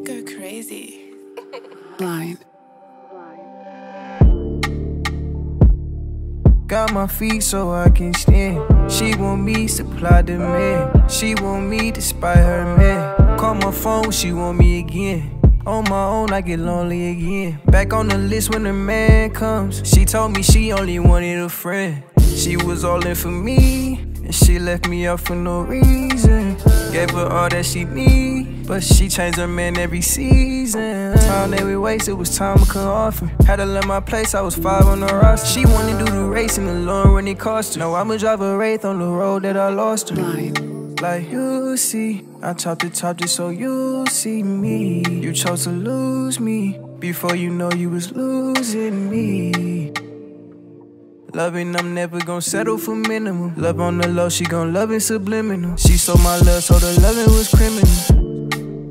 Go crazy. Blind. Got my feet so I can stand. She want me supply the man. She want me despite her man. Call my phone, she want me again. On my own, I get lonely again. Back on the list when the man comes. She told me she only wanted a friend. She was all in for me, and she left me out for no reason. Gave her all that she need, but she changed her man every season. Time that we wasted was time I couldn't offer. Had to learn my place, I was 5 on the roster. She wanted to do the racing alone when it cost her. Now I'ma drive a Wraith on the road that I lost her. Blind. Like you see, I top the top just so you see me. You chose to lose me before you know you was losing me. Loving, I'm never gon' settle for minimum. Love on the low, she gon' love it subliminal. She sold my love, so the loving was criminal.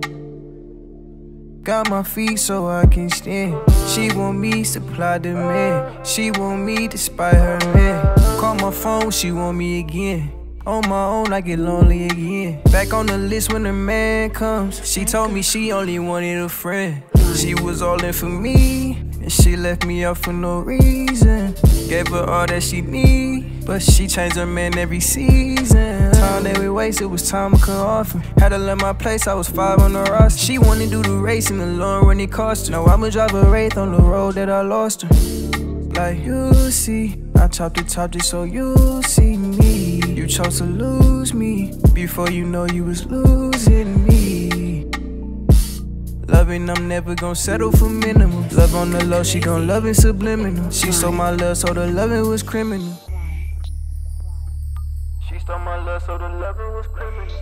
Got my feet so I can stand. She want me supply the man. She want me despite her man. Call my phone, she want me again. On my own, I get lonely again. Back on the list when the man comes. She told me she only wanted a friend. She was all in for me, and she left me out for no reason. Gave her all that she need, but she changed her man every season. Time that we wasted was time I couldn't offer. Had to learn my place, I was 5 on the roster. She wanted to do the racing alone when it cost her. Now I'ma drive a Wraith on the road that I lost her. Like you see, I top the top just so you see me. You chose to lose me before you know you was losing me. Loving, I'm never gon' settle for minimum. Love on the low, she gon' love it subliminal. She stole my love, so the loving was criminal. She stole my love, so the loving was criminal.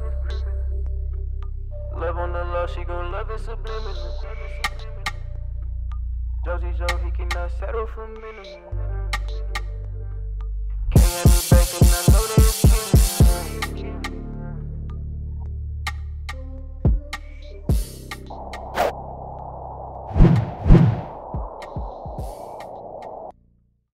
Love on the low, she gon' love it subliminal. Josie Joe, he cannot settle for minimum. Can't have me back and I know that it's killing me.